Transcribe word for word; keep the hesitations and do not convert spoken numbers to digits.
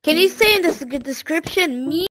Can you say in the s- description me?